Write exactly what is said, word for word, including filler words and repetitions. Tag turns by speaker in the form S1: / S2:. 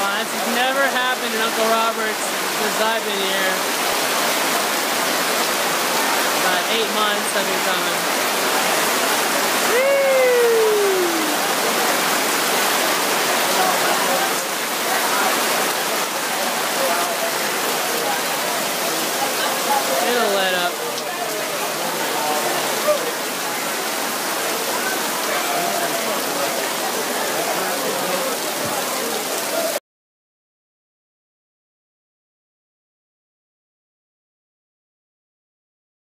S1: Wow, this has never happened in Uncle Robert's since I've been here. About eight months I've been coming.